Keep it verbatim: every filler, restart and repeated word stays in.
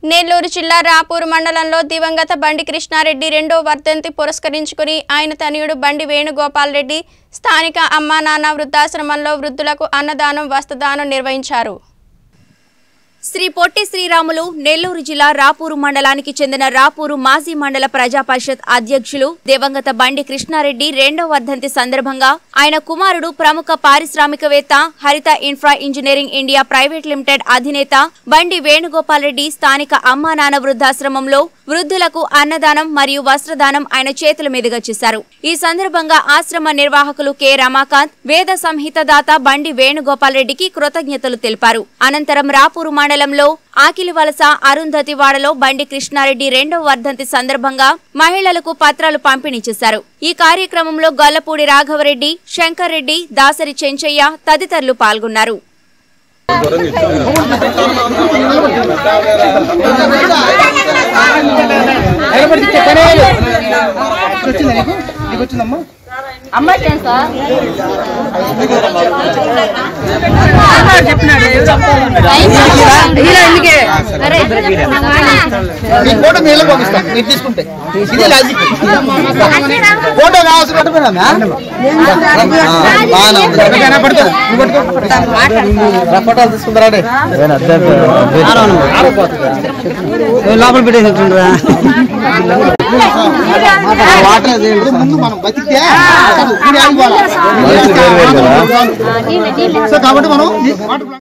నెల్లూరు జిల్లా రాపూరు మండలంలో దివంగత బండి కృష్ణారెడ్డి రెండో వర్ధంతి పురస్కరించుకుని ఆయన తనయుడు బండి వేణుగోపాల్ రెడ్డి స్థానిక అమ్మా నాన్న వృద్ధాశ్రమంలో వృద్ధులకు అన్నదానం వస్త్రదానం నిర్వహించారు. శ్రీ పొట్టి శ్రీరాములు నెల్లూరు జిల్లా రాపూరు మండలానికి చెందిన రాపూరు మాజీ మండల ప్రజా పరిషత్ అధ్యక్షులు దివంగత బండి కృష్ణారెడ్డి రెండో వర్ధంతి సందర్భంగా ఆయన కుమారుడు ప్రముఖ పారిశ్రామికవేత్త Haritha infra engineering India private limited అధినేత బండి వేణుగోపాల్ రెడ్డి స్థానిక అమ్మా నాన్న వృద్ధాశ్రమంలో వృద్ధులకు అన్నదానం మరియు వస్త్రదానం ఆయన చేతుల మీదుగా చేశారు. ఈ సందర్భంగా ఆశ్రమ నిర్వాహకులు కె రమాకాంత్, వేద సంహిత దాత బండి వేణుగోపాల్ రెడ్డికి కృతజ్ఞతలు తెలిపారు. అనంతరం రాపూరు మండలంలో ఆకిలివలస అరుంధతివాడలో బండి కృష్ణారెడ్డి రెండో వర్ధంతి సందర్భంగా మహిళలకు పత్రాలు పంపిణీ చేశారు. ఈ కార్యక్రమంలో గొల్లపూడి రాఘవరెడ్డి, శంకర్ రెడ్డి, దాసరి చెంచయ్య తదితరులు పాల్గొన్నారు. లోపల పెట్టేసింటుండ్రా కాబట్టి మనం